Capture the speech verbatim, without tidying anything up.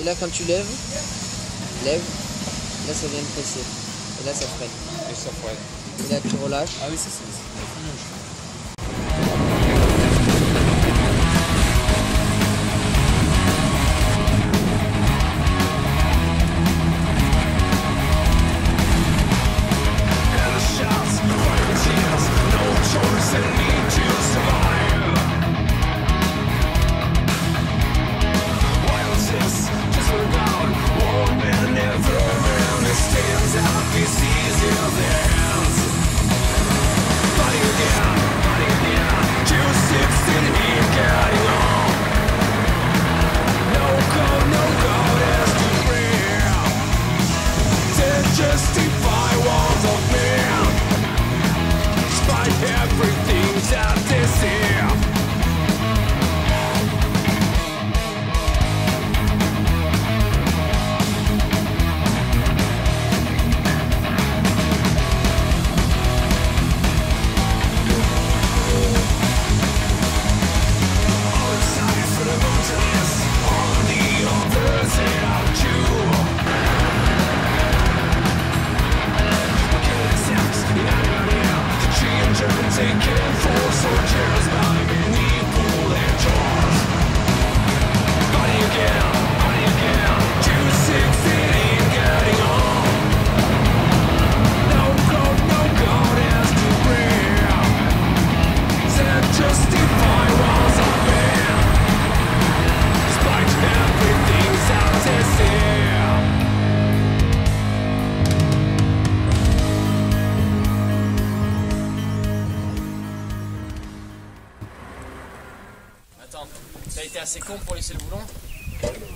Et là, quand tu lèves, lève, là ça vient de presser. Et là ça freine. Et ça freine. Et là tu relâches. Ah oui, ça c'est. Justify walls of man, despite everything that they see. All sides for the mountains, all the others they are true. Taken for soldiers by manipulated jaws. Body again, body again. Too sick, it ain't getting on. No God, no God has to bring. Said justify walls of man, despite everything that they say. Attends, t'as été assez con pour laisser le boulon?